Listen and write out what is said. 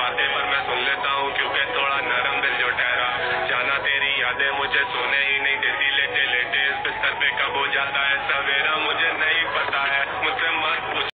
बातें पर मैं सुन लेता हूँ, क्योंकि थोड़ा नरम दिल जो ठहरा। जाना तेरी यादें मुझे सोने ही नहीं देती, लेटे लेटे इस बिस्तर पे कब हो जाता है सवेरा।